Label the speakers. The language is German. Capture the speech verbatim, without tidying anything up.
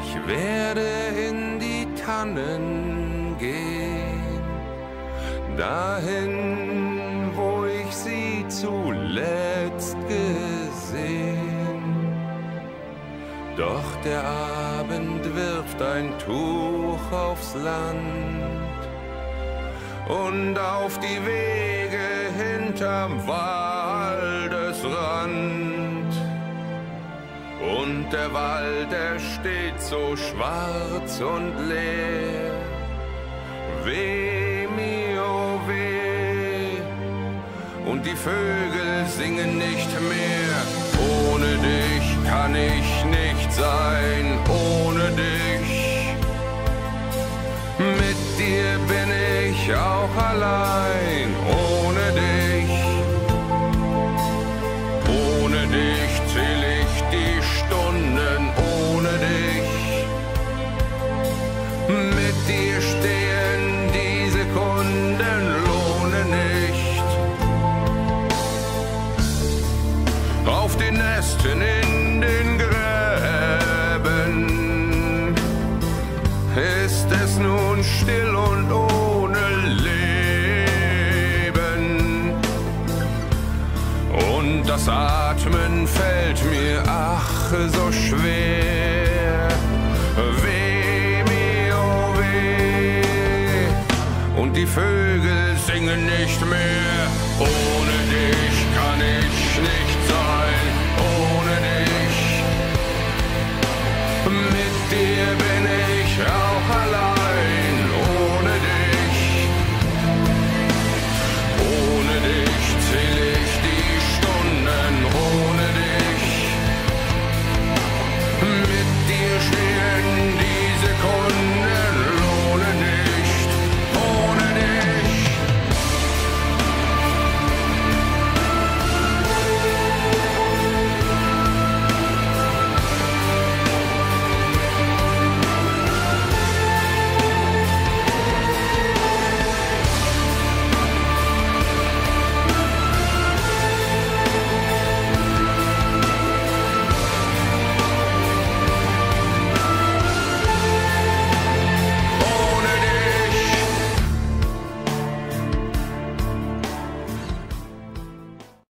Speaker 1: Ich werde in die Tannen gehen, dahin, wo ich sie zuletzt gesehen. Doch der Abend wirft ein Tuch aufs Land und auf die Wege hinterm Waldesrand. Und der Wald, er steht so schwarz und leer. Weh mir, oh weh, und die Vögel singen nicht mehr. Ohne dich kann ich nicht sein, ohne dich. Mit dir bin ich auch allein, ohne dich. Ohne dich zähl ich die Stunden, ohne dich. Mit dir stehen die Sekunden, lohne nicht. Auf den Ästen in den Gräben ist es nun still und ohne Leben. Und das Atmen fällt mir ach so schwer. Weh mir, oh weh, und die Vögel singen nicht mehr. Ohne